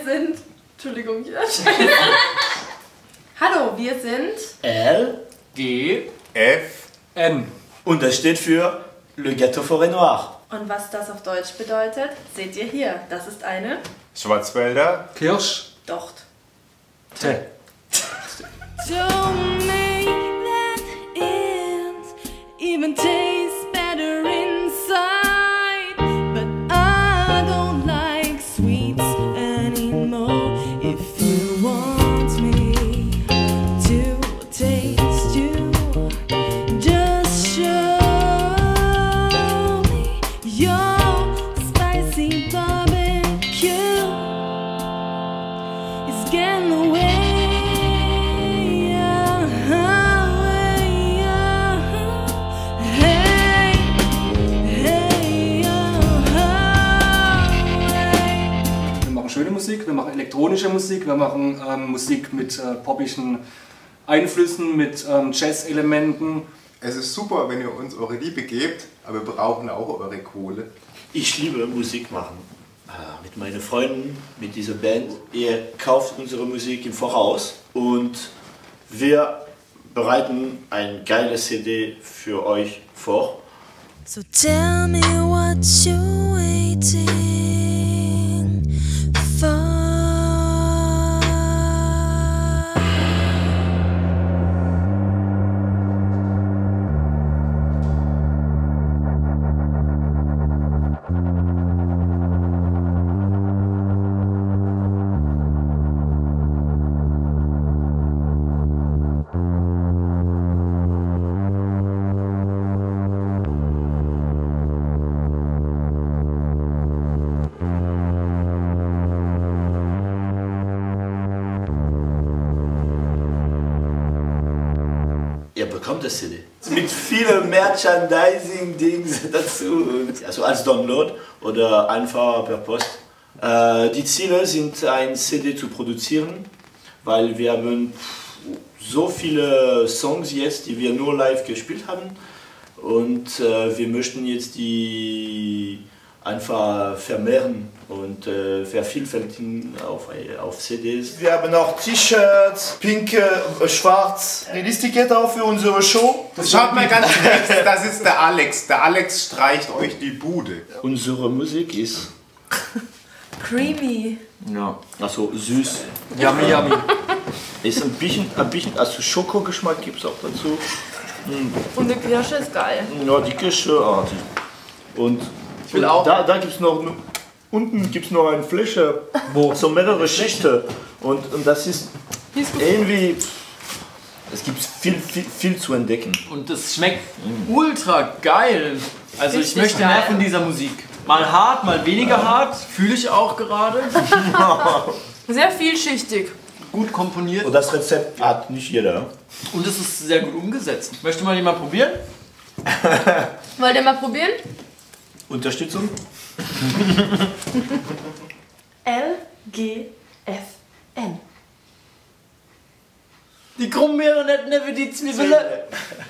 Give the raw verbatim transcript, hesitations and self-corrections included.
sind... Entschuldigung, ja, scheiße. Hallo, wir sind... L, G, F, N. Und das steht für Le Gâteau Forêt Noir. Und was das auf Deutsch bedeutet, seht ihr hier. Das ist eine... Schwarzwälder, Kirsch, Docht. Tee. Don't make that end even taste better inside. But I don't like sweets anymore. If you want me to taste you, just show me your spicy barbecue. It's getting away. Schöne Musik, wir machen elektronische Musik, wir machen ähm, Musik mit äh, poppischen Einflüssen, mit ähm, Jazz-Elementen. es ist super, wenn ihr uns eure Liebe gebt, aber wir brauchen auch eure Kohle. Ich liebe Musik machen. Äh, mit meinen Freunden, mit dieser Band. Ihr kauft unsere Musik im Voraus und wir bereiten ein geiles C D für euch vor. So tell me what you're waiting for. Ihr bekommt das C D. Mit vielen Merchandising-Dings dazu. Also als Download oder einfach per Post. Äh, die Ziele sind, ein C D zu produzieren, weil wir haben so viele Songs jetzt, die wir nur live gespielt haben. Und äh, wir möchten jetzt die einfach vermehren und äh, vervielfältigen auf, auf C Ds. Wir haben auch T-Shirts, pink, äh, schwarz. Das Ticket auch für unsere Show. Schaut mal ganz rechts, das ist der Alex. Der Alex streicht euch die Bude. Unsere Musik ist... Creamy. Ja, also süß. Yummy, yummy. Ist ein bisschen, ein bisschen, also Schokogeschmack gibt es auch dazu. Und die Kirsche ist geil. Ja, die Kirsche, ah, die. Und, Ich will und auch. da, da gibt es noch, unten gibt es noch eine Fläche, wo so mehrere Schichten. Und, und das ist irgendwie, es gibt viel, viel, viel zu entdecken. Und das schmeckt ultra geil. Also ich Richtig möchte geil. mehr von dieser Musik. Mal hart, mal weniger hart, fühle ich auch gerade. Sehr vielschichtig. Gut komponiert Und das Rezept hat nicht jeder. und es ist sehr gut umgesetzt. Möchte mal jemand probieren? Wollt ihr mal probieren? Unterstützung? L G F N. Die krummen Marionetten, die Zwiebeln.